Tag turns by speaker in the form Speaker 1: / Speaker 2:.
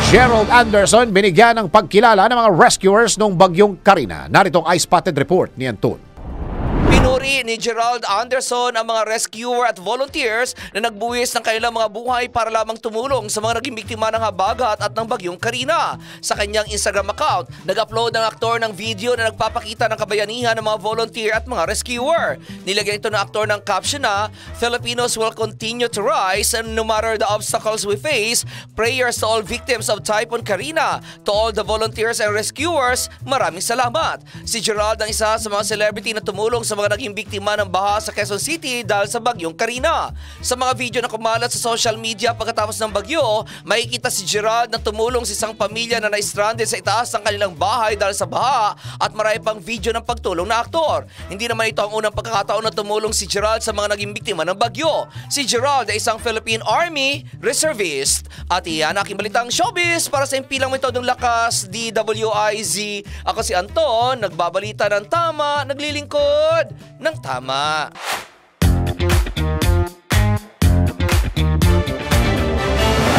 Speaker 1: Gerald Anderson binigyan ng pagkilala ng mga rescuers nung bagyong Karina. Narito ang eye-spotted report ni Anton.
Speaker 2: Pinuri ni Gerald Anderson ang mga rescuer at volunteers na nagbuwis ng kanilang mga buhay para lamang tumulong sa mga naging biktima ng habagat at ng bagyong Karina. Sa kanyang Instagram account, nag-upload ng aktor ng video na nagpapakita ng kabayanihan ng mga volunteer at mga rescuer. Nilagyan ito ng aktor ng caption na, "Filipinos will continue to rise and no matter the obstacles we face, prayers to all victims of Typhoon Karina. To all the volunteers and rescuers, maraming salamat." Si Gerald ang isa sa mga celebrity na tumulong sa mga naging biktima ng baha sa Quezon City dahil sa bagyong Karina. Sa mga video na kumalat sa social media pagkatapos ng bagyo, makikita si Gerald na tumulong sa isang pamilya na na-stranded sa itaas ng kanilang bahay dahil sa baha at marami pang video ng pagtulong na aktor. Hindi naman ito ang unang pagkakataon na tumulong si Gerald sa mga naging biktima ng bagyo. Si Gerald ay isang Philippine Army Reservist. At iyan aking balitang showbiz para sa impilang metodong lakas, DWIZ. Ako si Anton, nagbabalita ng tama, naglilingkod ng tama.